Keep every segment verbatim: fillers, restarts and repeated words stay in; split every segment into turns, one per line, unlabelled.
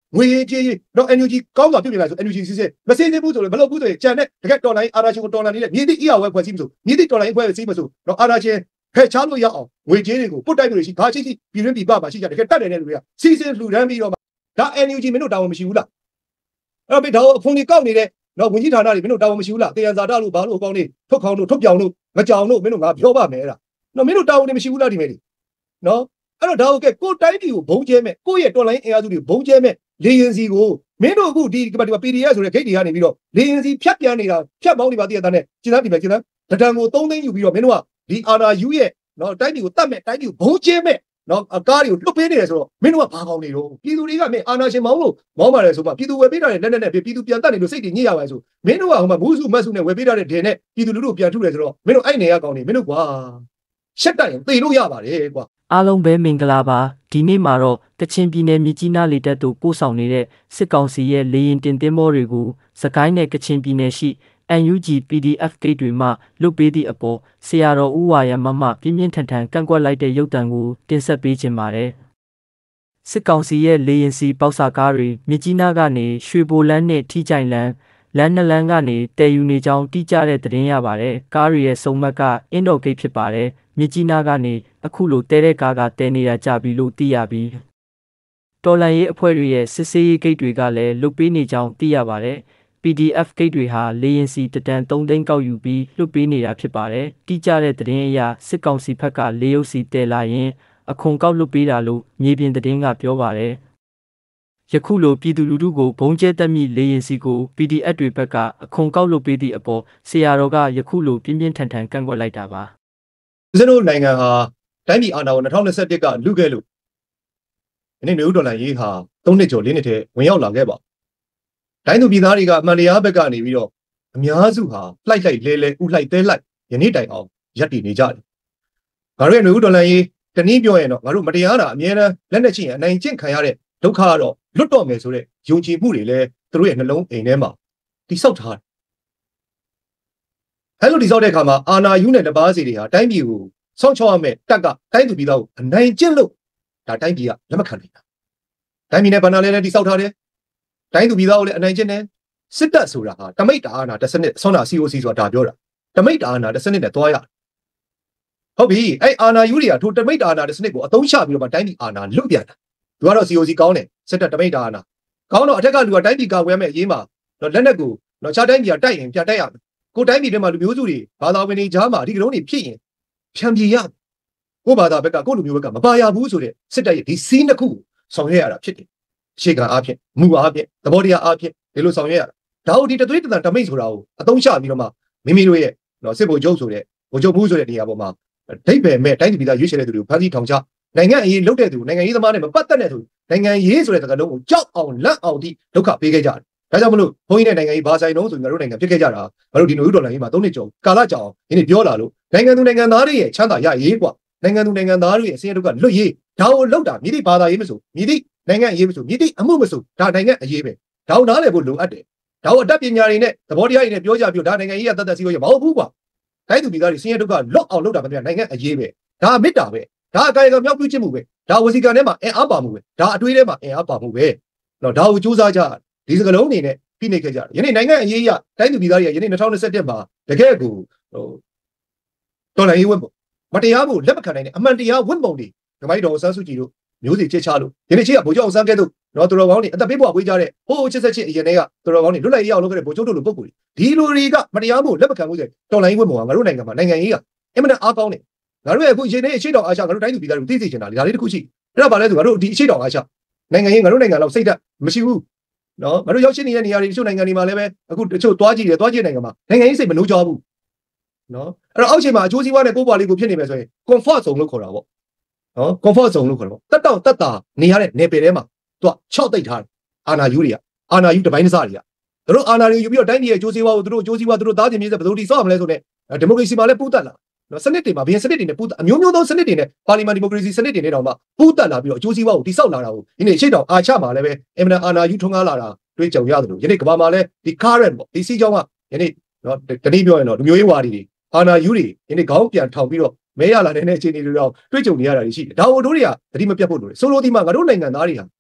ငွေကြေးတော့ N U G ကောင်းစွာပြုပြင်လိုက်ဆို N U G စစ်စစ်မစင်းသေးဘူးဆိုလို့မလုပ်ဘူးဆိုရင်ကြံတဲ့တကယ်တော်လိုင်းအာဏာရှင်ကိုတော်လှန်နေတဲ့မြေတိအရာဝဲဖွဲ့စည်းမဆိုမြေတိတော်လိုင်းဖွဲ့စည်းမဆိုတော့အာဏာရှင်ဖယ်ချလို့ရအောင်ငွေကြေးတွေကိုပုတ်တိုက်လို့ရှိဘာရှိရှိပြည်တွင်းပြည်ပမှာရှိကြတကယ်တတ်တယ်တဲ့လူတွေကစီစဉ်လှူဒန်းပြီးတော့မှဒါ N U G မင်းတို့တာဝန်မရှိဘူးလားအဲ့တော့ဒါအဖုန်ကြီးကောက်နေတဲ့တော့ဝန်ကြီးဌာနတွေမင်းတို့တာဝန်မရှိဘူးလားတေယံဇာတလို့ဘာလို့အကောင်းနေထုတ်ခေါင်းလို့ထုတ်ပြောင်လို့မကြောင်လို့မင်းတို့ငါပြောပါမယ်အဲ့ဒါနော်မင်းတို့တာဝန်တွေမရှိဘူးလားဒီမဲ့ဒီနော်အဲ့တော့ဒါဟုတ်ကဲ့ကိုတိုင်းပြည်ကိုဘုံကျဲမဲ့ကိုယ့်ရဲ့တော်လိုင်းအင်အားစုတွေဘုံကျဲမဲ့လေရင်စီကိုမင်းတို့အခုဒီဒီ P D F ဆိုတဲ့ဂိတ်တွေကနေပြီးတော့လေရင်စီဖြတ်ပြန်နေတာဖြတ်မောင်းနေပါတည်တဲ့နဲ့ကျင်းသားဒီပဲကျင်းသားတဒံကိုသုံးသိန်းယူပြီးတော့မင်းတို့ကဒီအာနာယူရဲ့နော်တိုင်းပြည်ကိုတတ်မဲ့တိုင်းပြည်ကိုဘုံကျဲမဲ့နော်အကားတွေကိုလွတ်ပေးနေတယ်ဆိုတော့မင်းတို့ကဘာကောင်းနေတော့ပြည်သူတွေကမင်းအာနာရှင်မောင်းလို့မောင်းပါတယ်ဆိုမှပြည်သူဝယ်ပေးတာတဲ့လက်နဲ့နဲ့ပြည်သူပြန်တတ်နေလို့စိတ်တွေညစ်ရပါဆိုမင်းတို့ကဟိုမှာဘူးစုမတ်စုနဲ့ဝယ်ပေးတာတဲ့ဒင်နဲ့ပြည်သူလူထုပြန်ထုတယ်ဆိုတော့မင်းတို့အဲ့နေရကောင်းနေမင်းတို့ကွာရှက်တတ်ရင်သေလို့ရပါတယ်ကွ
ာအားလုံးပဲမင်္ဂလာပါဒီနေ့မှာတော့ကချင်ပြည်နယ်မြကြီးနားလေတပ်တို့ပို့ဆောင်နေတဲ့စစ်ကောင်စီရဲ့လေရင်တင်သင်းဘောတွေကိုစကိုင်းနဲ့ကချင်ပြည်နယ်ရှိ N U G P D F ဂိတ်တွေမှလွတ်ပေးသည့်အပေါ်ဆရာတော်ဦးဝါရမမပြင်းပြင်းထန်ထန်ကန့်ကွက်လိုက်တဲ့ရုပ်သံကိုတင်ဆက်ပေးခြင်းပါတယ်စစ်ကောင်စီရဲ့လေရင်စီပေါက်စာကားတွေမြကြီးနားကနေရွှေဘိုလန်းနဲ့ထိကြိုင်လန်းလမ်းနှစ်လမ်းကနေတည်ယူနေကြောင်းတိကျတဲ့သတင်းရပါတယ်ကားတွေရဲ့စုံမတ်ကအင်းတော်ဂိတ်ဖြစ်ပါတယ်မြကြီးနားကနေအခုလိုတဲတဲ့ကားကတဲနေတာကြပြီလို့သိရပြီးတော်လန်ရေးအဖွဲ့တွေရဲ့စစ်ဆေးရေးဂိတ်တွေကလည်းလွတ်ပေးနေကြောင်းသိရပါတယ် P D F ဂိတ်တွေဟာလေရင်စီတတန်သုံးသိန်းကောက်ယူပြီးလွတ်ပေးနေတာဖြစ်ပါတယ်တိကျတဲ့သတင်းအရစစ်ကောင်စီဘက်ကလေရုပ်စီတဲလာရင်အခွန်ကောက်လွတ်ပေးတာလို့မြေပြင်သတင်းကပြောပါတယ်ယခုလိုပြည်သူလူထုကိုဘုံကျဲတက်မိလေရင်စီကို P D F တွေဘက်ကအခွန်ကောက်လုပ်ပေးသည့်အပေါ်ဆရာတော်ကယခုလိုပြင်းပြင်းထန်ထန်ကန့်ကွက်လိုက်တာပါ
ဦးဇင်းတို့နိုင်ငံဟာတိုင်းပြည်အာဏာကို၂၀၂၁ကလူခဲ့လို့ဒီနေ့မျိုးဒေါ်လာရေးဟာသုံးနှစ်ကျော်လေးနှစ်ထဲဝင်ရောက်လာခဲ့ပါတိုင်းသူပြည်သားတွေကအမှန်တရားဘက်ကနေပြီးတော့အများစုဟာလှိုက်လိုက်လဲလဲဥလှိုက်တဲလိုက်ယနေ့တိုင်အောင်ရပ်တည်နေကြတယ်ငါတို့ရဲ့မျိုးဒေါ်လာရေးတနည်းပြောရင်တော့ငါတို့မတရားတာအမြဲတမ်းလက်နဲ့ချင်းအနိုင်ကျင့်ခံရတဲ့ဒုက္ခကတော့လွတ်တော့မယ်ဆိုတဲ့ယုံကြည်မှုတွေလည်းသူတို့ရဲ့နှလုံးအိမ်ထဲမှာတိဆောက်ထားတယ်။အဲလိုတိဆောက်တဲ့အခါမှာအာနာယူနဲ့တပါးစီတွေဟာတိုင်းပြည်ကိုစောင့်ချောက်ရမယ်တက်ကတိုင်းသူပြည်သားကိုအနိုင်ကျင့်လို့ဒါတိုင်းပြည်ကလက်မခံနိုင်တာ။တိုင်းပြည်နဲ့ဗန္နာလဲလည်းတိဆောက်ထားတယ်။တိုင်းသူပြည်သားကိုလည်းအနိုင်ကျင့်တယ်။စစ်တပ်ဆိုတာဟာတမိတ်တာအာနာတစ်စနစ်ဆွမ်းနာ C O C ဆိုတာဒါပြောတာ။တမိတ်တာအာနာတစ်စနစ်နဲ့တွားရတယ်။ဟုတ်ပြီ။အဲအာနာယူတွေကထိုတမိတ်တာအာနာတစ်စနစ်ကိုအသုံးချပြီးတော့မှတိုင်းပြည်အာနာလွတ်ပြန်တာ။သူကတော့ C O C ကောင်းတယ်စစ်တပ်တမိတ်တာအာနာကောင်းတော့အထက်ကလူကတိုင်းပြည်ကာကွယ်မဲ့အရေးမှာတော့လက်နက်ကိုတော့ခြားတိုင်းပြည်ကတိုက်ရင်ပြန်တိုက်ရမယ်ကိုတိုင်းပြည်ထဲမှာလူမျိုးစုတွေဘာသာဝင်တွေကြားမှာဒီကလုံးတွေဖြစ်ရင်ဖြန့်ပြေရကိုဘာသာဘက်ကကိုလူမျိုးဘက်ကမပါရဘူးဆိုတဲ့စစ်တပ်ရဲ့ဒီစီးနှစ်ခုဆောင်ရွက်ရတာဖြစ်တယ်အခြေခံအားဖြင့်မူအားဖြင့်သဘောတရားအားဖြင့်ဒီလိုဆောင်ရွက်ရတာဒါဟုတ်ဒီတသွေးတန်တမိတ်ဆိုတာကိုအသုံးချပြီးတော့မှမိမိတို့ရဲ့နော်စစ်ဗိုလ်ချုပ်ဆိုတဲ့ဗိုလ်ချုပ်မှုဆိုတဲ့နေရာပေါ်မှာဒိတ်ပယ်မဲ့တိုင်းပြည်သားရွေးချယ်တဲ့သူတွေကိုဖမ်းဆီးထောင်ချနိုင်ငံအရေးလုပ်တဲ့သူနိုင်ငံရေးသမားတွေမပတ်သက်တဲ့သူနိုင်ငံရေးဆိုတဲ့တကလုံးကိုကြောက်အောင်လက်အောင်ဒီဒုက္ခပေးခဲ့ကြတယ်။ဒါကြောင့်မလို့ဘုန်းကြီးနဲ့နိုင်ငံရေးဘာဆိုင်တော့ဆိုငါတို့နိုင်ငံဖြစ်ခဲ့ကြတာငါတို့ဒီနိုယူဒေါ်လာရေးမှာသုံးနှစ်ကျော်ကာလကြောင်ဒီနေ့ပြောလာလို့နိုင်ငံသူနိုင်ငံသားတွေရဲ့ချမ်းသာရရေးကွာနိုင်ငံသူနိုင်ငံသားတွေရဲ့ဆင်းရဲဒုက္ခလွတ်ရေးဒါကိုလောက်တာမြည်သည့်ဘာသာရေးမဆိုမြည်သည့်နိုင်ငံအရေးမဆိုမြည်သည့်အမှုမဆိုဒါနိုင်ငံအရေးပဲဒါကိုနားလည်ဖို့လိုအပ်တယ်ဒါကိုအတတ်ပညာတွေနဲ့သဘောတရားတွေနဲ့ပြောကြပြီးဒါနိုင်ငံရေးကတတ်တတ်စီလို့ရမဟုတ်ဘူးကွာတိုင်းသူပြည်သားတွေဆင်းရဲဒုက္ခလွတ်အောင်လုပ်တာမပြနိုင်ငံအရေးပဲဒါမေတ္တာပဲဒါအကယ်ကမြောက်ပြုခြင်းမှုပဲဒါဝစီကံထဲမှာအင်အားပါမှုပဲဒါအတွေးထဲမှာအင်အားပါမှုပဲနော်ဒါကိုစူးစမ်းကြဒီစကလုံးအနေနဲ့ဖိနှိပ်ခဲ့ကြတယ်ယနေ့နိုင်ငံအရေးရတိုင်းသူပြည်သားတွေကယနေ့၂၀၂၁မှာတကယ်ကိုဟိုတော်လိုင်းရေးဝတ်ပုံမတရားမှုလက်မခံနိုင်တဲ့အမှန်တရားဝတ်ပုံတွေဓမ္မကြီးတော်ဆန်းစုကြည်တို့မျိုးစေ့ချစ်ချလို့ယနေ့ချစ်ကဗိုလ်ချုပ်အောင်ဆန်းကဲ့သို့နော်တော်တော်ကောင်းတွေအသက်ပေးဖို့ဝေးကြတဲ့ဟိုးချစ်ဆက်ချစ်အရင်တည်းကတော်တော်ကောင်းတွေလွတ်လပ်ရေးအောင်လုပ်ခဲ့တဲ့ဗိုလ်ချုပ်တို့လိုပုံကိုဒီလိုတွေကမတရားမှုလက်မခံဘူးဆိုတော်လိုင်းဝတ်ပုံကငါတို့နိုင်ငံမှာနိုင်ငံရေးကအင်မတန်အားကောင်းတယ်ငါတို့ရဲ့အခုအရင်နေ့အရှိတောင်အားချငါတို့တိုင်းသူပြည်သားတွေသိစေချင်တာဒါလေးတစ်ခုရှိအဲ့ဒါဘာလဲဆိုငါတို့ဒီအရှိတောင်အားချနိုင်ငံရေးငါတို့နိုင်ငံလောက်စိတ်ဓာတ်မရှိဘူးနော်ငါတို့ရောက်ရှိနေတဲ့နေရာတွေတချို့နိုင်ငံတွေမှာလည်းပဲအခုတချို့သွားကြည့်တယ်သွားကြည့်နိုင်ငံမှာနိုင်ငံရေးစိတ်မနှိုးကြဘူးနော်အဲ့တော့အောက်ခြေမှာအကျိုးစီးပွားနဲ့ပိုးပွားလေးကိုဖြစ်နေမယ်ဆိုရင် comfort zone လို့ခေါ်တာပေါ့နော် comfort zone လို့ခေါ်တာပေါ့တက်တောင့်တက်တာနေရတဲ့နယ်ပယ်ထဲမှာသူကချော့သိပ်ထားအာဏာယူတွေကအာဏာယူတပိုင်းတစားတွေကသူတို့အာဏာတွေယူပြီးတော့တိုင်းပြည်ရဲ့အကျိုးစီးပွားကိုသူတို့အကျိုးစီးပွားသူတို့သားချင်းမြေးဆက်ဘယ်လိုတည်ဆောက်ရမလဲဆိုတဲ့ဒီမိုကရေစီမှာလည်းပူးတက်လာနော်စနစ်တွေမှာဘယ်စနစ်တွေနဲ့ပူးအမျိုးမျိုးသောစနစ်တွေနဲ့ပါလီမန်ဒီမိုကရေစီစနစ်တွေနဲ့တောင်မှပူးတက်လာပြီးတော့အကျိုးစီးပွားကိုတည်ဆောက်လာတာကိုဒီနေ့ရှေ့တောင်အာချမှာလည်းပဲအင်မတန်အာဏာယူထွန်းကားလာတာတွေးကြုံရတယ်လို့ယနေ့ကမ္ဘာမှာလည်းဒီ current ပေါ့ဒီစီးကြောင်းကယနေ့နော်တနည်းပြောရင်တော့လူမျိုးရေးဝါဒီတွေအာဏာယူတွေယနေ့ခေါင်းပြန်ထောင်ပြီးတော့မဲရလာတဲ့အခြေအနေတွေတော့တွေးကြုံနေရတာရှိတယ်ဒါကိုတို့တွေကသတိမပြတ်ဖို့လိုတယ်ဆိုလိုဒီမှာငါတို့နိုင်ငံသားတွေဟာ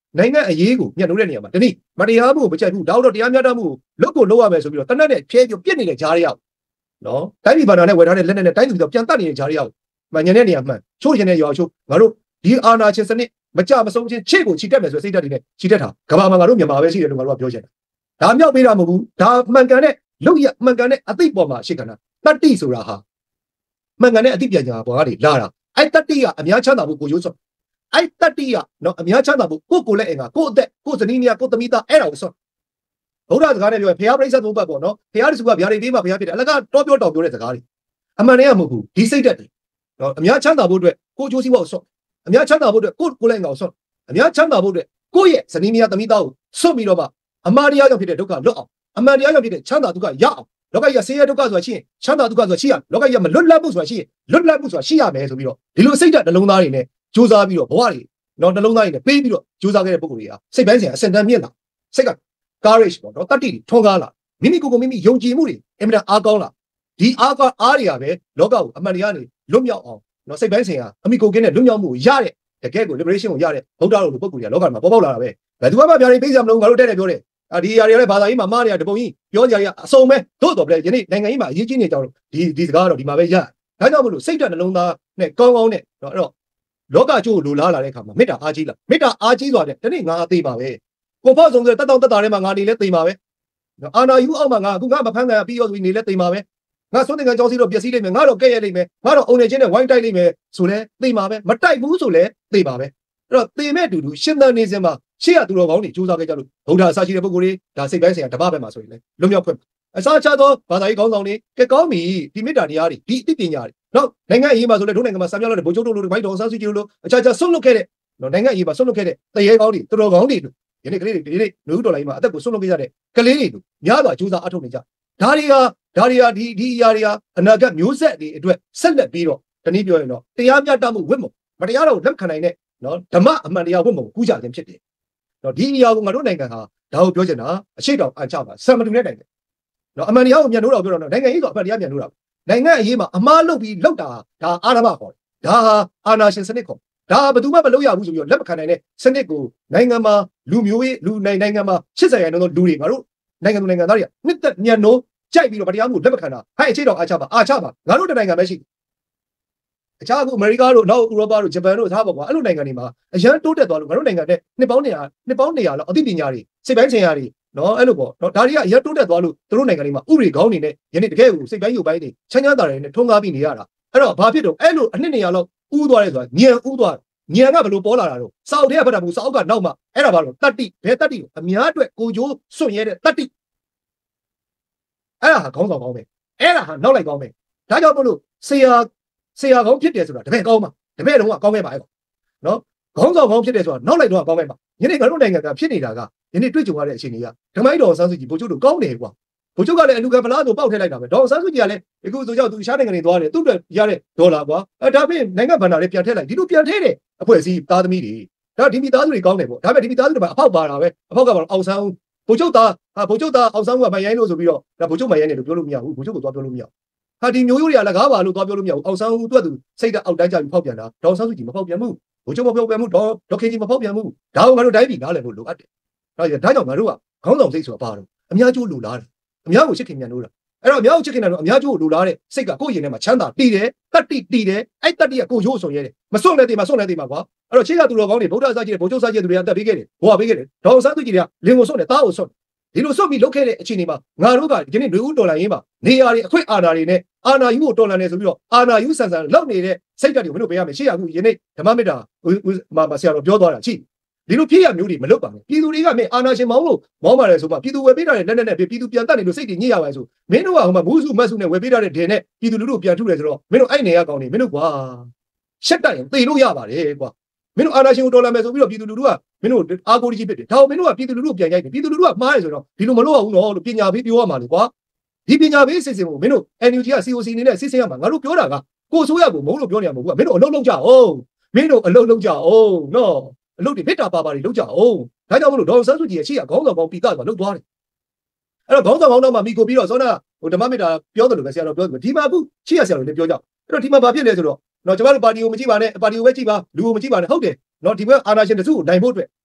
နိုင်ငံအရေးကိုညှက်နှိုးတဲ့နေရာမှာတနည်းမတရားမှုကိုမကြိုက်ဘူးဒါတော့တရားမျှတမှုကိုလုပ်ကိုလုပ်ရမယ်ဆိုပြီးတော့တနက်နဲ့ဖြဲပြီးပြစ်နေတဲ့ဂျားတွေရောက်နော်တိုင်းပြည်ဘာသာနဲ့ဝယ်ထားတဲ့လက်နဲ့နဲ့တိုင်းသူပြီးတော့ပြန်တတ်နေတဲ့ဂျားတွေရောက်မညံတဲ့နေရာမှန်ချိုးချင်တဲ့ရွာချိုးငါတို့ဒီအာနာချင်းစနစ်မကြမဆုံးချင်းချစ်ကိုချီတက်မယ်ဆိုစိတ်ဓာတ်တွေနဲ့ချီတက်တာကဘာမှာငါတို့မြန်မာပဲရှိတယ်လို့ငါတို့ကပြောချင်တာဒါမြောက်ပေးတာမဟုတ်ဘူးဒါမှန်ကန်တဲ့လုပ်ရမှန်ကန်တဲ့အသိပေါ်မှာရှိခဏတတ္တိဆိုတာဟာမှန်ကန်တဲ့အသိပညာပေါ်ကနေလာတာအဲ့တတ္တိကအများချမ်းသာဖို့ကိုရိုးစောအဲ့တတ္တိကနော်အများချမ်းသာဖို့ကိုကိုလည်းအင်္ဂါကိုအသက်ကိုဇနီးမယားကိုသမီးသားအဲ့ဒါကိုစောဘုရားစကားနဲ့ပြောရင်ဘုရားပြိဿသုံးပတ်ပေါ့နော်ဘုရားတစုကဗျာဒိတ်ပေးမှဘုရားဖြစ်တယ်အလကတော့ပြောတော်ပြောတဲ့စကားတွေအမှန်တည်းကမဟုတ်ဘူးဒီစိတ်ဓာတ်တွေနော်အများချမ်းသာဖို့အတွက်ကိုအကျိုးစီးပွားကိုစောအများချမ်းသာဖို့အတွက်ကိုကိုလည်းအင်္ဂါကိုစောအများချမ်းသာဖို့အတွက်ကိုရဲ့ဇနီးမယားသမီးသားကိုစွန့်ပြီးတော့မှအမှားတရားကြောင့်ဖြစ်တဲ့ဒုက္ခလွတ်အောင်အမှန်တရားကြောင့်ဖြစ်တဲ့ချမ်းသာဒုက္ခရအောင်လောကကြီးကဆင်းရဲဒုက္ခဆိုတာရှိရင်ချမ်းသာဒုက္ခဆိုတာရှိရလောကကြီးကမလွတ်လပ်မှုဆိုတာရှိရင်လွတ်လပ်မှုဆိုတာရှိရမယ်ဆိုပြီးတော့ဒီလိုစိတ်ဓာတ်နှလုံးသားတွေနဲ့ကြိုးစားပြီးတော့ဘဝတွေနော်နှလုံးသားတွေနဲ့ပေးပြီးတော့ကြိုးစားခဲ့တဲ့ပုဂ္ဂိုလ်တွေကစိတ်ပိုင်းဆိုင်ရာအစင်တန်းမြင့်လာစိတ်က courage ပေါ့နော်တတ္တိထွန်းကားလာမိမိကိုယ်ကိုမိမိယုံကြည်မှုတွေအင်မတန်အားကောင်းလာဒီအားကောင်းအားတွေကပဲလောကကိုအမှန်တရားနေလွတ်မြောက်အောင်နော်စိတ်ပိုင်းဆိုင်ရာအမိကိုကင်းတဲ့လွတ်မြောက်မှုကိုရတဲ့တကယ်ကို liberation ကိုရတဲ့ဗုဒ္ဓတော်လိုပုဂ္ဂိုလ်တွေကလောကမှာပေါ်ပေါက်လာတာပဲဘယ်သူမှဗျာဒိတ်ပေးစရာမလိုငါတို့တဲ့တယ်ပြောတယ်အာဒီຢာတွေကလည်းဘာသာရေးမှာမားနေတာတပုံကြီးပြောကြရအစုံပဲသို့တော်လည်းယနေ့နိုင်ငံရေးမှာအရေးကြီးနေကြတော့ဒီဒီစကားကတော့ဒီမှာပဲရဒါကြောင့်မလို့စိတ်ဓာတ်နှလုံးသားနဲ့ကောင်းကောင်းနဲ့တော့အဲ့တော့လောကကျိုးကိုလိုလားလာတဲ့အခါမှာမေတ္တာအားကြီးလာမေတ္တာအားကြီးသွားတဲ့ဒီနေ့ငါအသေးပါပဲကိုဖောက်ဆုံးဆိုတက်တောင့်တက်တာထဲမှာငါနေလဲသိပါပဲအာနာယူအောက်မှာငါအခုငါမဖမ်းခံပြီးရောဆိုပြီးနေလဲသိပါပဲငါစွန့်တင်ကကြောင်းစီတော့ပျက်စီးလိမ့်မယ်ငါတော့ကဲ့ရလိမ့်မယ်ငါတော့အုံနေချင်းနဲ့ဝိုင်းတိုက်လိမ့်မယ်ဆိုလဲသိပါပဲမတိုက်ဘူးဆိုလဲသိပါပဲအဲ့တော့သေမဲ့တူတူရှင်းသန်နေစင်မှာရှေ့ရသူတော်ကောင်းတွေစူးစမ်းခဲ့ကြလို့ဗုဒ္ဓအစာရှိတဲ့ပုဂ္ဂိုလ်တွေဒါစိတ်ပိုင်းဆိုင်ရာတပတ်ပဲမှာဆိုရင်လေလွတ်မြောက်ခွင့်အစားချသောဘာသာရေးကောင်းဆောင်တွေကဲကောင်းပြီဒီမေတ္တာတရားတွေဒီအသိပညာတွေနော်နိုင်ငံအရေးမှာဆိုလဲဒုနိုင်ငံမှာဆံမြောက်လို့ဗိုလ်ချုပ်တို့လိုဘိုင်းတော်ဆန်းစုကြည်တို့လိုအခြားခြားဆွန့်လွတ်ခဲ့တဲ့နော်နိုင်ငံအရေးမှာဆွန့်လွတ်ခဲ့တဲ့တရေကောင်းတွေသူတော်ကောင်းတွေတို့ယနေ့ကလေးတွေဒီနေ့လူတော်လိုင်းမှာအသက်ကိုဆွန့်လွတ်ခဲ့ကြတဲ့ကလေးတွေတို့များစွာစူးစမ်းအထောက်နေကြဒါတွေကဒါတွေကဒီဒီအရာတွေကအနာဂတ်မျိုးဆက်တွေအတွက်ဆက်လက်ပြီးတော့တနည်းပြောရင်တော့တရားမျှတမှုဝတ်မမတရားတော့လက်ခံနိုင်တဲ့နော်ဓမ္မအမှန်တရားဝတ်မကူးကြခြင်းဖြစ်တယ်နော်ဒီအရာကိုငါတို့နိုင်ငံဟာဒါကိုပြောချင်တာအရှိတောင်အချပါစံမတူတဲ့နိုင်ငံနော်အမှန်တရားကိုမြန်လို့တော့ပြောတော့နိုင်ငံရေးဆိုအမှန်တရားမြန်လို့တာနိုင်ငံအရေးမှာအမားလုပ်ပြီးလောက်တာဒါအာရမခေါ်တယ်ဒါဟာအာနာရှင်စနစ်ခေါ်ဒါဘယ်သူမှမလုပ်ရဘူးဆိုပြီးတော့လက်မခံနိုင်တဲ့စနစ်ကိုနိုင်ငံမှာလူမျိုးရေးလူနိုင်နိုင်ငံမှာရှစ်ဆယ်ရာခိုင်နှုန်းသောလူတွေငါတို့နိုင်ငံသူနိုင်ငံသားတွေကနှစ်သက်ညံ့နိုးကြိုက်ပြီးတော့တရားမှုလက်မခံတာဟဲ့အချိတောင်အားချပါအားချပါငါတို့တနိုင်ငံပဲရှိအခြားအခုအမေရိကတို့နောက်ဥရောပတို့ဂျပန်တို့သားပေါ့ကွာအဲ့လိုနိုင်ငံတွေမှာအရန်တိုးတက်သွားလို့ငါတို့နိုင်ငံတဲ့နှစ်ပေါင်းnearနှစ်ပေါင်းnearလောက်အသိပညာတွေစိတ်ပိုင်းဆိုင်ရာတွေနော်အဲ့လိုပေါ့နော်ဒါတွေကအရန်တိုးတက်သွားလို့သူတို့နိုင်ငံတွေမှာဥပဒေကောင်းနေနဲ့ယနေ့တကယ်ကိုစိတ်ပိုင်းရုပ်ပိုင်းတွေချမ်းချမ်းသာတယ်နဲ့ထုံးကားပြီးနေရတာအဲ့တော့ဘာဖြစ်တော့အဲ့လိုအနှစ်nearလောက်ဥသွားရဲဆိုတာညံဥသွားညံကဘယ်လိုပေါ်လာတာတော့စာအုပ်ထဲကဖတ်တာမဟုတ်စာအုပ်ကနောက်မှအဲ့ဒါဘာလို့တတ္တိဘယ်တတ္တိအများအတွက်ကိုကြိုးစွန့်ရဲတဲ့တတ္တိအဲ့ဒါဟာခေါင်းဆောင်ကောင်းပဲအဲ့ဒါဟာနောက်လိုက်ကောင်းပဲဒါကြောင့်မလို့ဆရာဆရာကောင်းဖြစ်တယ်ဆိုတာတပည့်ကောင်းပါတပည့်လုံးကကောင်းခဲ့ပါရဲ့ကောနော်ခေါင်းဆောင်ကောင်းဖြစ်တယ်ဆိုတာနောက်လိုက်တော့ကောင်းခဲ့ပါယနေ့ငါတို့နိုင်ငံကဖြစ်နေတာကယနေ့တွေ့ကြုံရတဲ့အချိန်တွေကဓမိုင်းတော်ဆန်းစုကြည်ဗိုလ်ချုပ်တို့ကောင်းတယ်ကွာဗိုလ်ချုပ်ကလည်းအလူကဗလားဆိုပေါက်ထည့်လိုက်တာပဲဒေါ်ဆန်းစုကြည်ကလည်းအခုဆိုကြောက်သူရှားနိုင်ငံတွေသွားတယ်သူ့အတွက်ရတဲ့ဒေါ်လာကွာအဲဒါဖြင့်နိုင်ငံဗန္ဒာလေးပြန်ထည့်လိုက်ဒီလိုပြန်ထည့်တဲ့အဖွဲ့အစည်းသားသမီးတွေဒါဒီမိသားစုတွေကောင်းတယ်ပေါ့ဒါပေမဲ့ဒီမိသားစုတွေမှာအဖောက်ပါတာပဲအဖောက်ကပါတော့အောင်ဆန်းဗိုလ်ချုပ်သားဟာဗိုလ်ချုပ်သားအောင်ဆန်းကမရိုင်းလို့ဆိုပြီးတော့ဒါဗိုလ်ချုပ်မရိုင်းတယ်လို့ပြောလို့မရဘူးဗိုလ်ချုပ်ကိုသွားပြောလို့မရဘူးဟာဒီမျိုးရိုးတွေကလည်းကားပါလို့သွားပြောလို့မရဘူးအောင်ဆန်းဦးအတွက်သူစိတ်ဓာတ်အောက်တိုင်းကြပြီးဖောက်ပြန်တာဒေါ်ဆန်းစုကြည်မဖောက်ပြန်ဘူးဗိုလ်ချုပ်မဖောက်ပြန်ဘူးဒေါ်ဒေါ်ခင်ကြီးမဖောက်ပြန်ဘူးဒါကိုငါတို့တိုင်းပြည်နားလည်ဖို့လိုအပ်တယ်ဒါကြောင့်ငါတို့ကခေါင်းဆောင်စိတ်ဆိုတာပါတော့အများကျိုးလိုလားတယ်အများကိုချစ်ခင်မြန်လို့လားအဲ့တော့အများကိုချစ်ခင်တယ်လို့အများကျိုးကိုလိုလားတဲ့စိတ်ကကိုယ့်ရင်ထဲမှာချမ်းသာတည်တယ်တတ္တိတည်တယ်အဲ့တတ္တိကကိုရိုးဆိုရဲတယ်မစွန့်လဲတည်မှာစွန့်လဲတည်မှာကွာအဲ့တော့ခြေကသူတော်ကောင်းတွေဗုဒ္ဓစာကြည့်တယ်ဗိုလ်ချုပ်စာကြည့်တယ်သူတွေကတက်ပေးခဲ့တယ်ဘဝပေးခဲ့တယ်ဒေါ်ဆန်းစုကြည်တွေကလင်ကိုစွန့်တယ်တားကိုစွန့်ဒီလိုစွန့်ပြီးလုတ်ခဲ့တဲ့အခြေအနေမှာငါတို့ကဒီနေ့လူဦးတော်လိုင်းရင်းမှာနေရာတွေအခွင့်အာဏာတွေနဲ့အာဏာယူကိုတော်လှန်နေဆိုပြီးတော့အာဏာယူဆန်ဆန်လောက်နေတဲ့စိတ်ဓာတ်တွေမလို့ပေးရမယ်ရှေ့ရခုယနေ့ဓမ္မမေတ္တာမှာမဆရာတော်ပြောသွားတာချိဒီလိုဖြစ်ရမျိုးတွေမလုပ်ပါနဲ့ပြည်သူတွေကမင်းအာဏာရှင်မောင်းလို့မောင်းပါတယ်ဆိုမှပြည်သူဝယ်ပေးတာတဲ့လက်နဲ့နဲ့ပြည်သူပြန်တတ်နေလို့စိတ်တွေညစ်ရပါဆိုမင်းတို့ကဟိုမှာမူးစုမတ်စုနဲ့ဝယ်ပေးတာတဲ့ဒင်နဲ့ပြည်သူလူထုပြန်ထုတယ်ဆိုတော့မင်းတို့အဲ့နေရကောင်းနေမင်းတို့ကွာရှက်တတ်ရင်သေလို့ရပါတယ်ကွာမင်းတို့အာဏာရှင်ကိုတော်လှန်မယ်ဆိုပြီးတော့ပြည်သူလူထုကမင်းတို့အာကိုကြီးဖြစ်တယ်ဒါကိုမင်းတို့ကပြည်သူလူထုပြန်ရိုက်တယ်ပြည်သူလူထုကမှားတယ်ဆိုတော့ဒီလိုမလုပ်အောင်နော်လို့ပညာပေးပြောရမှာလေကွာဒီပညာပေးစစ်စင်ကိုမင်းတို့ N U G က C O C အနေနဲ့စစ်စင်ရမှာငါတို့ပြောတာကကိုဆိုးရကိုမဟုတ်လို့ပြောနေရမှာမဟုတ်ဘူးမင်းတို့အလုံးလုံးကြအောင်မင်းတို့အလုံးလုံးကြအောင်နော်အလုပ်တွေမေတ္တာပါပါတွေလုပ်ကြအောင်ဒါကြောင့်မလို့ဒေါ်ဆန်းစုကြည်ရဲ့ရှေ့ကခေါင်းဆောင်ကောင်းပိသဆိုတာလုပ်သွားတယ်အဲ့တော့ခေါင်းဆောင်ကောင်းတော့မှမိကိုပြီးတော့ဇောနာဟိုဓမ္မမေတ္တာပြောတယ်လို့ပဲဆရာတော်ပြောတယ်ဒီမှာအခုရှေ့ရဆရာတော်လည်းပြောကြအဲ့တော့ဒီမှာဘာဖြစ်လဲဆိုတော့နော်ကျမတို့ပါတီကိုမကြည့်ပါနဲ့ပါတီကိုပဲကြည့်ပါလူကိုမကြည့်ပါနဲ့ဟုတ်တယ်နော်ဒီဘက်အာဏာရှင်တစုကိုနိုင်ဖို့အတွက်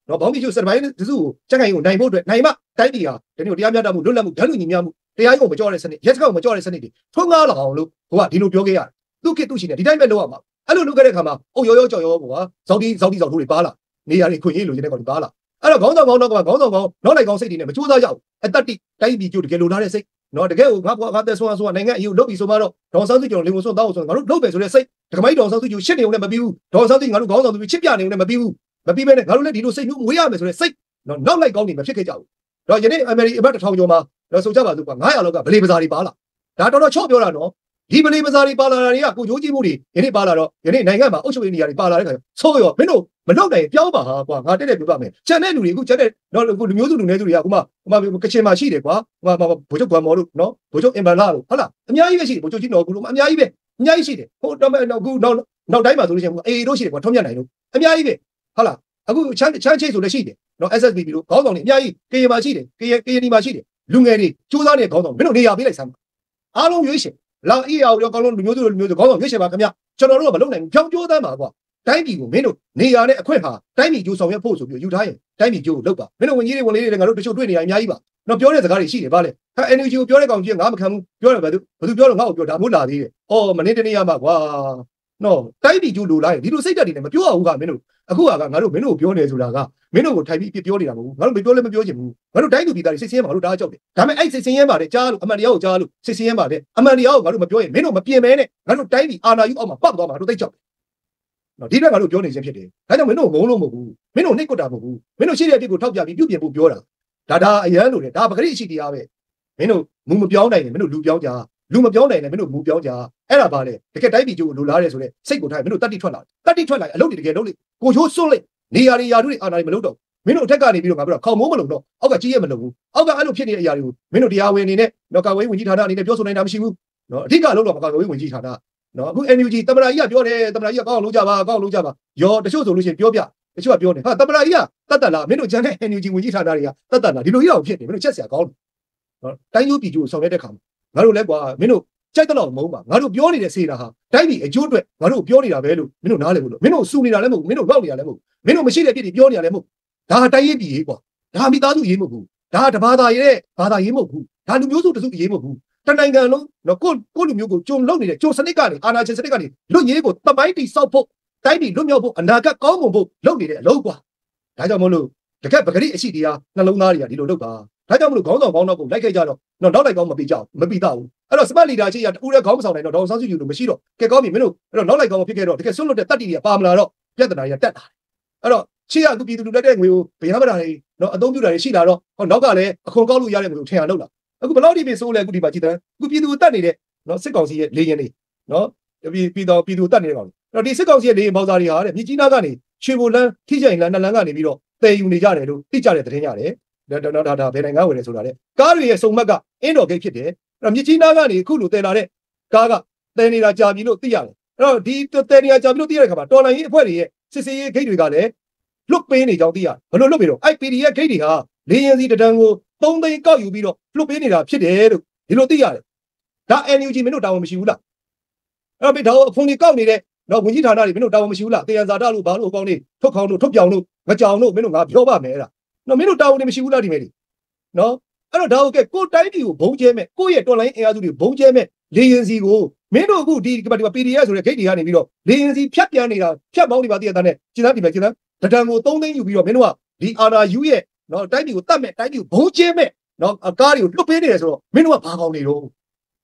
နော်ဘောင်းမီချိုစက်ပိုင်းတစုကိုကြက်ခိုင်ကိုနိုင်ဖို့အတွက်နိုင်မှတိုင်းပြည်ဟာဒီလိုတရားမျှတမှုလွတ်လပ်မှုဓာတ်လူညီမျှမှုတရားရုံးမကြောက်တဲ့စနစ်ရက်စကောက်မကြောက်တဲ့စနစ်တွေထွန်းကားလာအောင်လို့ဟိုကဒီလိုပြောခဲ့ရတယ်သူ့ခေတ်သူ့ရှင်နေဒီတိုင်းပဲလုပ်ရမှာအဲ့လိုလုပ်ခဲ့တဲ့ခါမှာအုတ်ရောရောကြောက်ရောကွာဇောက်တီဇောက်တီဇောက်ထိုးတွေပါလာနေရာတွေခွင့်ရေးလိုချင်တဲ့ကောင်တွေပါလာအဲ့တော့ခေါင်းဆောင်ကောင်းတော့ကခေါင်းဆောင်ကောင်းနောက်လိုက်ကောင်းစိတ်တွေနဲ့မကြိုးစားကြဘူးအတ္တိတိုင်းပြည်ကျိုးတကယ်လိုလားတဲ့စိတ်နော်တကယ်ကိုငါကွာငါသက်ဆွမ်းဆွမ်းနိုင်ငံအယူလုပ်ပြီးဆိုမှတော့ဒေါ်ဆန်းစုကြည်လင်ဝင်ဆွမ်းတောက်ဆိုငါတို့လုပ်ပဲဆိုတဲ့စိတ်ဒကမိုက်ဒေါ်ဆန်းစုကြည်ရှစ်နေုံနဲ့မပြီးဘူးဒေါ်ဆန်းစုကြည်ငါတို့ခေါင်းဆောင်သူချစ်ပြနေုံနဲ့မပြီးဘူးမပြီးပဲနဲ့ငါတို့လည်းဒီလိုစိတ်မျိုးမွေးရမယ်ဆိုတဲ့စိတ်နော်နောက်လိုက်ကောင်းနေမဖြစ်ခဲ့ကြဘူးတော့ယနေ့အမေရိကန်ဘတ်တစ်ထောင်ကျော်မှာတော့ဆိုကြပါစို့ကွာငါးရာလောက်ကဗလေပဇာတွေပါလာဒါတော်တော်ချော့ပြောတာနော်ဒီဗလေပဇာတွေပါလာတာတွေကကိုကြိုးကြီးမှုတွေယနေ့ပါလာတော့ယနေ့နိုင်ငံမှာအုပ်ချုပ်ရေးနေရာတွေပါလာတဲ့ခါဆိုးရောမင်းတို့မလောက်နိုင်ပြောင်းပါဟာကွာငါတက်တက်ပြပါမယ်ကျန်တဲ့လူတွေအခုကျန်တဲ့နော်အခုလူမျိုးစုလူနည်းစုတွေကအခုမှဟိုမှာကချင်မှာရှိတယ်ကွာဟိုမှာဗိုလ်ချုပ်ကွမ်မော်တို့နော်ဗိုလ်ချုပ်အင်ဘန်လာတို့ဟုတ်လားအများကြီးပဲရှိတယ်ဗိုလ်ချုပ်ကြီးနော်ကူလို့အများကြီးပဲအများကြီးရှိတယ်ဟိုတော့အခုနောက်နောက်တိုင်းမှာဆိုလို့ရှိရင်အေတို့ရှိတယ်ကွာထွန်းမြတ်နိုင်တို့အများကြီးပဲဟုတ်လားအခုချမ်းချမ်းချိတ်ဆိုလည်းရှိတယ်နော် S S B တို့ခေါင်းဆောင်တွေအများကြီးကေရမှာရှိတယ်ကေရကေရနီမှာရှိတယ်လူငယ်တွေစူးစမ်းနေတဲ့ခေါင်းဆောင်မင်းတို့နေရာပေးလိုက်စမ်းအားလုံးရွေးရှင်လာအေးအောင်ရောကောင်းလုံးလူမျိုးစုလူမျိုးစုခေါင်းဆောင်ရွေးရှင်ပါခင်ဗျကျွန်တော်တို့ကမလုပ်နိုင်ဘူးဖြောင်းကျိုးသားမှာကွာတိုင်းပြည်ကိုမင်းတို့နေရာနဲ့အခွင့်ဟာတိုင်းပြည်ကျိုးဆောင်ရွက်ဖို့ဆိုပြီးယူထားရင်တိုင်းပြည်ကျိုးကိုလုပ်ပါမင်းတို့ဝင်ကြီးတွေဝင်လေးတွေငါတို့တချို့တွေ့နေရအများကြီးပါနော်ပြောတဲ့စကားတွေရှိတယ်ဗါလေဟာ energy ကိုပြောတဲ့ကောင်ကြီးကငါမခံဘူးပြောတယ်ဘာသူဘာသူပြောတော့ငါ့ကိုပြောဒါမှမဟုတ်လာသေးတယ်အော်မနေ့တနေ့ရမှာကွာနော်တိုင်းပြည်ကျိုးလိုလားရင်ဒီလိုစိတ်ဓာတ်တွေနဲ့မပြောရဘူးကမင်းတို့အခုကငါတို့မင်းတို့ပြောနေဆိုတာကမင်းတို့ကိုထိုင်ပြီးပြောနေတာမဟုတ်ဘူးငါတို့မပြောလည်းမပြောချင်ဘူးငါတို့တိုင်းသူပြည်သားတွေစိတ်ဆင်းရဲမှာငါတို့ဒါကြောက်တယ်ဒါပေမဲ့အဲ့စိတ်ဆင်းရဲပါတယ်ကြားလို့အမှန်တရားကိုကြားလို့စိတ်ဆင်းရဲပါတယ်အမှန်တရားကိုငါတို့မပြောရင်မင်းတို့မပြင်မဲနဲ့ငါတို့တိုင်းပြည်အာဏာယူအောင်မှာပတ်သွားမှာငါတို့သိကြောက်တယ်နော်ဒီတော့ငါတို့ပြောနေခြင်းဖြစ်တယ်ဒါကြောင့်မင်းတို့ငုံလို့မဟုတ်ဘူးမင်းတို့နှိတ်ကွတာမဟုတ်ဘူးမင်းတို့ရှိတဲ့အဖြစ်ကိုထောက်ပြပြီးပြုပြင်ဖို့ပြောတာဒါဒါအရန်လို့လေဒါပဂရိအရှိတရားပဲမင်းတို့မူမပြောင်းနိုင်ရင်မင်းတို့လူပြောင်းကြလူမပြောင်းနိုင်ရင်မင်းတို့မူပြောင်းကြအဲ့ဒါပါလေတကယ်တိုင်းပြည်ကျိုးကိုလိုလားတယ်ဆိုတဲ့စိတ်ကိုထားမင်းတို့တတ်တိထွက်လာတတ်တိထွက်လာအလုပ်တွေတကယ်လုပ်လေကိုချိုးစွန့်လေနေရာတွေယာတို့တွေအာဏာတွေမလုပ်တော့မင်းတို့အထက်ကနေပြီးတော့ငါပြောတာခေါင်းမိုးမလုံတော့အောက်ကကြီးရဲမလုံဘူးအောက်ကအဲ့လိုဖြစ်နေတဲ့အရာတွေကိုမင်းတို့တရားဝင်အနေနဲ့တော့ကာဝေးဝင်ကြီးဌာနအနေနဲ့ပြောဆိုနိုင်တာမရှိဘူးနော်အထက်ကလုံးတော့ကာဝေးဝင်ကြီးဌာနနော်အခု N U G တမနာကြီးကပြောတယ်တမနာကြီးကကောင်းအောင်လုပ်ကြပါကောင်းအောင်လုပ်ကြပါရောတချို့ဆိုလို့ရှိရင်ပြောပြတချို့ကပြောနေဟာတမနာကြီးကတတ်တတ်လားမင်းတို့ကျန်တဲ့ N U G ဝင်ကြီးဌာနတွေကတတ်တတ်လားဒီလိုကြီးတော့ဖြစ်နေမင်းတို့ချက်စရာကောင်းတယ်နော်တိုင်းကျိုးပြည်ကျိုးဆောင်ရွက်တဲ့ခါမှာငါတို့လည်းကွာမင်းတို့ကြိုက်တော့မဟုတ်ပါငါတို့ပြောနေတဲ့စေတာဟာတိုင်းပြည်အကျိုးအတွက်ငါတို့ပြောနေတာပဲလို့မင်းတို့နားလည်ဘူးလို့မင်းတို့စူနေတာလည်းမဟုတ်ဘူးမင်းတို့လောက်နေတာလည်းမဟုတ်ဘူးမင်းတို့မရှိတဲ့အဖြစ်တွေပြောနေတာလည်းမဟုတ်ဒါဟာတိုင်းရေးပြည်ရေးကွာဒါမိသားစုရေးမဟုတ်ဘူးဒါတဘာသာရေးတဲ့ဘာသာရေးမဟုတ်ဘူးဒါလူမျိုးစုတစုရေးမဟုတ်ဘူးတနိုင်ငံလုံးနော်ကိုကိုလူမျိုးကိုကြုံလုံနေတဲ့ကြုံစနစ်ကနေအာဏာရှင်စနစ်ကနေလွတ်ရေးကိုတမိုင်းတိဆောက်ဖို့တိုင်းပြည်လွတ်မြောက်ဖို့အနာဂတ်ကောင်းမွန်ဖို့လုပ်နေတဲ့အလုပ်ကွာဒါကြောင့်မလို့တကယ်ပဂရိအရှိတရားနှလုံးသားတွေကဒီလိုလုပ်ပါဒါကြောင့်မလို့ခေါင်းဆောင်ခေါင်းတော့ကိုလိုက်ခဲ့ကြတော့နော်နောက်လိုက်ကောင်းမပြီးကြဘူးမပြီးတော့ဘူးအဲ့တော့စပတ်လီဒါရှိရတူတဲ့ခေါင်းဆောင်နိုင်တော့ဒေါအောင်ဆန်းစုကြည်လိုမရှိတော့ကဲကောင်းပြီမင်းတို့အဲ့တော့နောက်လိုက်ကောင်းမဖြစ်ခဲ့တော့တကယ်ဆွတ်လွတ်တဲ့တတ်တီတွေကပါမလာတော့ပြဿနာတွေကတက်လာတယ်အဲ့တော့ချီရသူပြည်သူလူလက်တဲ့ငွေကိုဗရားမတာတွေနော်အသုံးပြုတာတွေရှိလာတော့ဟောနောက်ကလည်းအခွန်ကောက်လို့ရတဲ့ငွေကိုထင်အောင်လုပ်လာအခုဘယ်လောက်ဒီပြင်ဆိုးလဲအခုဒီမှာကြည်တယ်အခုပြည်သူတတ်နေတဲ့နော်စစ်ကောင်စီရဲ့လေရင်တွေနော်ပြည်ပြည်တော်ပြည်သူတတ်နေတဲ့ကောင်အဲ့တော့ဒီစစ်ကောင်စီရဲ့လေရင်ပေါင်းသားတွေဟာတဲ့မြကြီးနားကနေရွှေဘိုလန်းထိချိုင်လန်းနှစ်လန်းကနေပြီးတော့တည်ယူနေကြတယ်လို့သိကြတဲ့သတင်းရတယ်ဒါတော့ဒါဒါဘယ်နိုင်ငံဝင်လဲဆိုတာလေကားတွေရဲ့စုံမက်ကအင်းတော်ဂိတ်ဖြစ်တယ်အဲ့တော့မြကြီးနားကနေအခုလိုတည်လာတဲ့ကားကတည်နေတာကြာပြီလို့သိရတယ်အဲ့တော့ဒီတည်နေတာကြာပြီလို့သိရတဲ့ခါမှာတော်လိုင်းရေးအဖွဲ့တွေရဲ့စစ်စေးရေးဂိတ်တွေကလည်းလွတ်ပေးနေကြောင်းသိရဘယ်လိုလွတ်ပေးတော့ I P D ရဲ့ဂိတ်တွေဟာလေရင်စီတတန်းကိုသုံးသိန်းကောက်ယူပြီးတော့လွတ်ပေးနေတာဖြစ်တယ်လို့ဒီလိုသိရတယ်ဒါ N U G မင်းတို့တာဝန်မရှိဘူးလားအဲ့တော့ဘယ်တော့အခွန်ကြီးကောက်နေတဲ့တော့ဝင်ကြီးဌာနတွေမင်းတို့တာဝန်မရှိဘူးလားတေယံဇာတလို့ဘာလို့အကောင်းလေးထုတ်ခေါင်းလို့ထုတ်ပြောင်လို့မကြောင်လို့မင်းတို့ငါပြောပါမယ်အဲ့ဒါနော်မင်းတို့တာဝန်တွေမရှိဘူးလားဒီမဲ့ဒီနော်အဲ့တော့ဒါဟုတ်ကဲ့ကိုတိုင်းပြည်ကိုဘုံကျဲမဲ့ကိုရဲ့တော်လိုင်းအင်အားစုတွေဘုံကျဲမဲ့လေရင်စီကိုမင်းတို့အခုဒီဒီ P D S ဆိုတဲ့ဂိတ်တွေကနေပြီးတော့လေရင်စီဖြတ်ပြန်နေတာဖြတ်ပေါင်းနေပါတည်ရတဲ့ကျင်းသားဒီမဲ့ကျင်းသားတဒံကိုသုံးသိန်းယူပြီးတော့မင်းတို့ကဒီအာနာယူရဲ့နော်တိုင်းပြည်ကိုတတ်မဲ့တိုင်းပြည်ကိုဘုံကျဲမဲ့နော်အကားတွေကိုလွတ်ပေးနေတယ်ဆိုတော့မင်းတို့ကဘာကောင်းနေတော့ဟမ်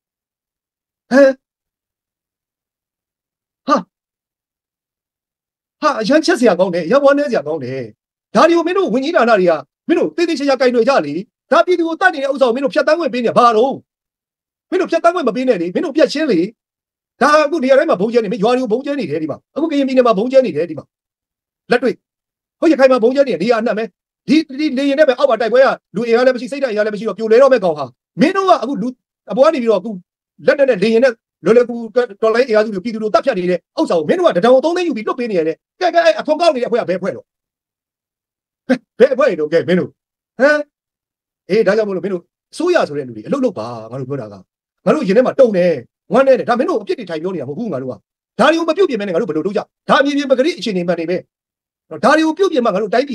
ဟာဟာရမ်းချက်စရာကောင်းတယ်ရဝမ်းနေစရာကောင်းတယ်ဒါတွေကိုမင်းတို့ဝင်ကြီးဌာနတွေကမင်းတို့တိတိကျကျကြိုင်တွေကြလေဒါပြည်သူကိုတတ်နေတဲ့ဥစ္စာကိုမင်းတို့ဖြတ်တန်းခွင့်ပေးနေဘာတော့မင်းတို့ဖြတ်တန်းခွင့်မပေးနဲ့လေမင်းတို့ပြတ်ရှင်းလေဒါအခုနေရာတိုင်းမှာဘုံကျဲနေမင်းရွာတွေကိုဘုံကျဲနေတယ်ဒီမှာအခုကရင်ပြည်နယ်မှာဘုံကျဲနေတယ်ဒီမှာလက်တွေ့ဟုတ်ရခိုင်မှာဘုံကျဲနေတယ်နေရာအနှံ့ပဲဒီဒီလေရင်နဲ့ပဲအောက်ပါတိုက်ပွဲကလူအင်အားလည်းမရှိစိတ်ဓာတ်အင်အားလည်းမရှိတော့ပြိုလဲတော့မဲ့ကောင်ဟာမင်းတို့ကအခုလူအပေါ်ကနေပြီးတော့အခုလက်နဲ့လေရင်နဲ့လွယ်လွယ်ကူတော်လိုင်းအင်အားစုတွေပြည်သူတို့တပ်ဖြတ်နေတဲ့ဥစ္စာကိုမင်းတို့ကတံတောင်သုံးသိန်းယူပြီးလွတ်ပေးနေရတယ်ကဲကဲအခွန်ကောက်နေတဲ့အဖွဲ့ကဘယ်အဖွဲ့တော့ဘယ်အဖွဲ့တွေတော့ကဲမင်းတို့ဟမ်အေးဒါကြောင့်မလို့မင်းတို့စိုးရဆိုတဲ့လူတွေအလုပ်လုပ်ပါငါတို့ပြောတာကငါတို့ရင်ထဲမှာတုံတယ်ဝမ်းနေတယ်ဒါမင်းတို့အပြစ်တွေထိုင်ပြောနေတာမဟုတ်ဘူးငါတို့ကဒါတွေကိုမပြုတ်ပြင်မဲနဲ့ငါတို့ဘယ်လိုလုပ်ကြဒါအမြင်ပြင်ပဂရိအခြေအနေမှန်နေပဲဒါတွေကိုပြုတ်ပြင်မှငါတို့တိုင်းပြည်ဟာ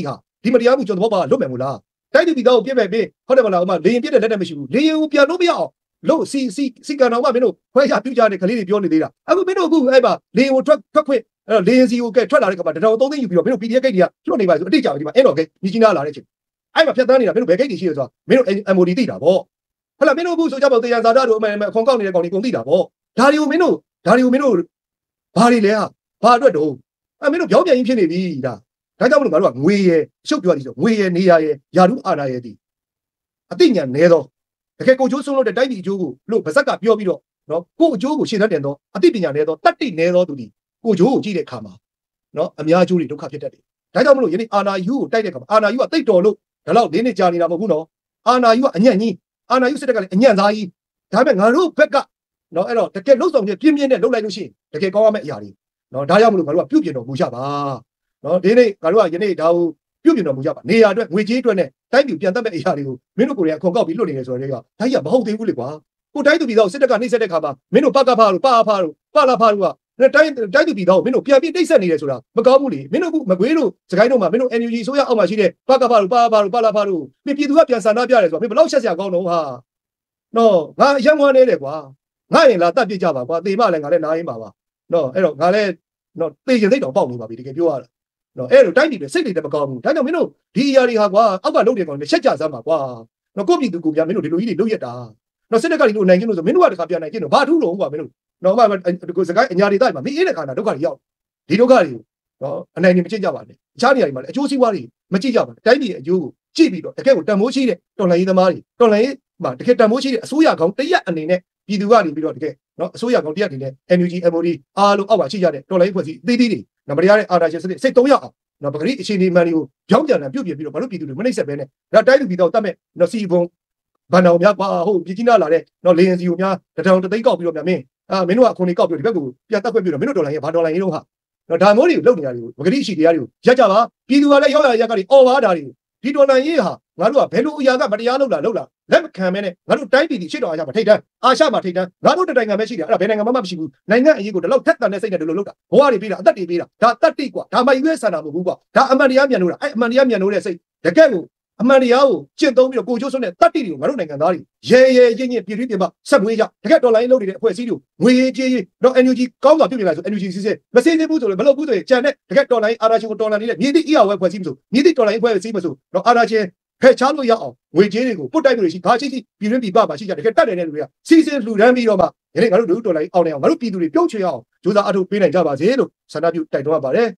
ဒီမတရားမှုကျွန်တော်ဘာလွတ်မယ်မို့လားတိုင်းပြည်သားကိုပြည့်မဲ့ပေးဟုတ်တယ်မလားဥမာလေရင်ပြည့်တဲ့လက်နဲ့မရှိဘူးလေရင်ကိုပြန်လို့မရအောင်လို့စီစီစီကန်တော်မှမင်းတို့ခွဲရပြကြတဲ့ကလေးတွေပြောနေသေးတာအခုမင်းတို့အခုအဲ့ပါလေရင်ကိုထွက်ထွက်ခွင့်အဲ့တော့လေရင်စီကိုကဲထွက်လာတဲ့ကမှာတတော်သုံးသိန်းယူပြီးတော့မင်းတို့ P D F ဂိတ်တွေကလွတ်နေပါဆိုအတိတ်ကြပဲဒီမှာအဲ့တော့ကဲမြကြီးနားလာတဲ့အချိန်အဲ့မှာဖြတ်သန်းနေတာမင်းတို့ဘယ်ဂိတ်တွေရှိလဲဆိုတာမင်းတို့ M O D သိတာပေါ့ဟုတ်လားမင်းတို့အခုဆိုကြပါတရားဇာတာတို့အမှန်အခွန်ကောက်နေတဲ့ကောင်တွေကုန်သိတာပေါ့ဒါတွေကိုမင်းတို့ဒါတွေကိုမင်းတို့ဘာတွေလဲဟာဘာအတွက်တော့အဲ့မင်းတို့ပြောင်းပြန်ရင်ဖြစ်နေပြီဒါဒါကြောင့်မလို့ငါတို့ကငွေရယ်ရှုပ်ပြောရသည်ဆိုငွေရယ်နေရရယ်ယာရုအာဏာရယ်ဒီအသိဉာဏ်နည်းတော့တကယ်ကိုကျိုးဆုံးလို့တဲ့တိုင်းပြည်အကျိုးကိုလို့ဗဇက်ကပြောပြီးတော့နော်ကိုအကျိုးကိုရှင်းတတ်တယ်တော့အသိပညာနည်းတော့တတ္တိနည်းတော့သူဒီကိုကျိုးကိုကြည့်တဲ့အခါမှာနော်အများကျိုးတွေဒုက္ခဖြစ်တတ်တယ်ဒါကြောင့်မလို့ယနေ့အာဏာယူကိုတိုက်တဲ့အခါမှာအာဏာယူကတိတ်တော်လို့ဒါတော့လေးနှစ်ကြာနေတာမဟုတ်ဘူးနော်အာဏာယူကအညံ့ကြီးအာဏာယူစစ်တပ်ကလည်းအညံ့သားကြီးဒါပေမဲ့ငါတို့ဘက်ကနော်အဲ့တော့တကယ်လှုပ်ဆောင်ချက်ပြင်းပြင်းနဲ့လှုပ်လိုက်လို့ရှိရင်တကယ်ကောင်းရမယ့်အရာတွေနော်ဒါကြောင့်မလို့ငါတို့ကပြုတ်ပြင်တော်မူရပါနော်ဒီနေ့ငါတို့ကယနေ့ဒါကိုပြုတ်ပြင်တော်မူရပါနေရာအတွက်ငွေကြေးအတွက်နဲ့တိုင်းပြည်ပြန်တက်မဲ့အရာတွေကိုမင်းတို့ကိုယ်တိုင်အခွန်ကောက်ပြီးလွတ်နေတယ်ဆိုတော့ဒါကြီးကမဟုတ်သေးဘူးလေကွာကိုတိုင်းသူပြည်သားကိုစစ်တပ်ကနှိမ့်ဆက်တဲ့ခါမှာမင်းတို့ပကဖားတို့ပါဖားတို့ပါလာဖားတို့ကတိုင်းတိုင်းသူပြည်သားကိုမင်းတို့ပြန်ပြီးတိတ်ဆက်နေတယ်ဆိုတာမကောင်းဘူးလေမင်းတို့ကမကွေးတို့စကိုင်းတို့မှာမင်းတို့ N U G ဆိုရအောက်မှာရှိတဲ့ပကဖားတို့ပါဖားတို့ပါလာဖားတို့ပြည်သူကပြန်ဆန္ဒပြတယ်ဆိုတာမင်းဘယ်လောက်ရှက်စရာကောင်းတော့ဟာနော်ငါရမ်းဝမ်းနေတယ်ကွာငါရင်လာတတ်ပြကြပါကွာတေမလည်းငါလည်းနားရင်းပါပါနော်အဲ့တော့ငါလည်းနော်တေရင်သိတော့ပေါက်နေပါပြီတကယ်ပြောရတာနော်အဲ့လိုတိုင်းပြည်တွေစိတ်တွေလည်းမကောင်းဘူးဒါကြောင့်မင်းတို့ဒီအရာတွေဟာကွာအောက်ကလုပ်တယ်ကောင်လည်းချက်ကြစမ်းပါကွာနော်ကိုပြည်သူကိုပြမင်းတို့ဒီလိုကြီးတွေလုပ်ရတာနော်စစ်တပ်ကဒီလိုနိုင်ကျင်းလို့ဆိုမင်းတို့ကတခါပြန်နိုင်ကျင်းတော့ဘာထူးလို့ကွာမင်းတို့နော်မှကိုစကိုင်းအညာတွေတိုက်မှာမင်းအေးတဲ့ခါနာဒုက္ခတွေရောက်ဒီဒုက္ခတွေနော်အနိုင်နေမကြည့်ကြပါနဲ့အခြားနေရာတွေမှာလည်းအကျိုးစီးပွားတွေမကြည့်ကြပါနဲ့တိုင်းပြည်အကျိုးကိုကြည့်ပြီးတော့တကယ်ကိုတန်မိုးရှိတဲ့တော်လှန်ရေးသမားတွေတော်လှန်ရေးမှာတကယ်တန်မိုးရှိတဲ့အစိုးရကောင်တရက်အနေနဲ့ပြည်သူကနေပြီးတော့တကယ်နော်အစိုးရကောင်တရက်အနေနဲ့ N U G M O D အားလုံးအောက်ပါရှိကြတဲ့တော်လှန်ရေးဖွဲ့စည်းအသေးသေးတွေနံပါတ်ရတဲ့အာဏာရှင်စနစ်စိတ်သုံးရအောင်နော်ပဂရိအခြေအနေမှန်တွေကိုကြောင်းပြန်တယ်ပြုတ်ပြပြီးတော့ဘာလို့ပြည်သူတွေမနှိမ့်ဆက်ပဲနဲ့ဒါတိုင်းလူပြည်တော်တတ်မဲ့နော်စီဘုံဘန်တော်များကွာဟုတ်ပြည်ကြီးနားလာတဲ့နော်လေရင်စီကိုများတထောင်တသိန်းကောက်ပြီးတော့များမင်းအာမင်းတို့ကအခုနေကောက်ပြီးတော့ဒီဘက်ကိုပြန်တက်ခွင့်ပြီးတော့မင်းတို့ဒေါ်လာရင်ဘာဒေါ်လာရင်တော့ဟာနော်ဒါမျိုးတွေကိုလုပ်နေရတယ်ပဂရိရှိတရားတွေကိုရက်ကြပါပြည်သူကလည်းရောက်ရရက်ကနေအော်ပါတာတွေဒီဒေါ်လာရေးဟာငါတို့ကဘယ်လိုအရာကမတရားလုပ်လာလုပ်လာလက်မခံမဲနဲ့ငါတို့တိုင်းပြည်ဒီရှေ့တော်အာရှမှာထိတ်တန်းအာရှမှာထိတ်တန်းငါတို့တိုင်ငံပဲရှိတယ်အဲ့ဒါဘယ်နိုင်ငံမှမရှိဘူးနိုင်ငံအရေးကိုဒီလောက်ထက်သန်တဲ့စိတ်နဲ့ဒီလိုလုပ်တာဘဝတွေပေးတာအသက်တွေပေးတာဒါတတ်တိကွာဒါမှရွေးဆန္ဒမဟုတ်ဘူးကွာဒါအမှန်တရားမြန်လို့တာအဲ့အမှန်တရားမြန်လို့တဲ့စိတ်တကယ်ကိုအမှန်တရားကိုကျင့်သုံးပြီးတော့ကိုကျိုးစွန်းတဲ့တတ်တိတွေကိုငါတို့နိုင်ငံသားတွေရဲရဲရင့်ရင့်ပြည်တွင်းပြည်ပဆက်မွေးကြတကယ်ဒေါ်လာရင်းလုပ်နေတဲ့အဖွဲ့အစည်းတွေငွေရေးကြေးရေးတော့ N U G ကောင်းစွာပြုပြင်လိုက်ဆို N U G စီစစ်မစင်းသေးဘူးဆိုလို့မလုပ်ဘူးဆိုရင်ကြံတဲ့တကယ်ဒေါ်လာရင်းအာရာရှင်ကိုဒေါ်လာနေတဲ့မြေတိအရာဝဲဖွဲ့စည်းမဆိုမြေတိဒေါ်လာရင်းဖွဲ့စည်းမဆိုတော့အာရာရှင်ဖဲချားလို့ရအောင်ငွေကြေးတွေကိုပုတ်တိုက်လို့ရှိဘာရှိရှိပြည်တွင်းပြည်ပမှာရှိကြတကယ်တတ်တယ်တဲ့လူတွေကစီစဉ်လှူဒန်းပြီးတော့မှယနေ့ငါတို့လူဒေါ်လာရင်းအောင်နေအောင်ငါတို့ပြည်သူတွေပြုတ်ချေအောင်ကြိုးစားအထောက်ပေးနိုင်ကြပါစေလို့ဆန္ဒပြုတိုက်တွန်းပါတယ်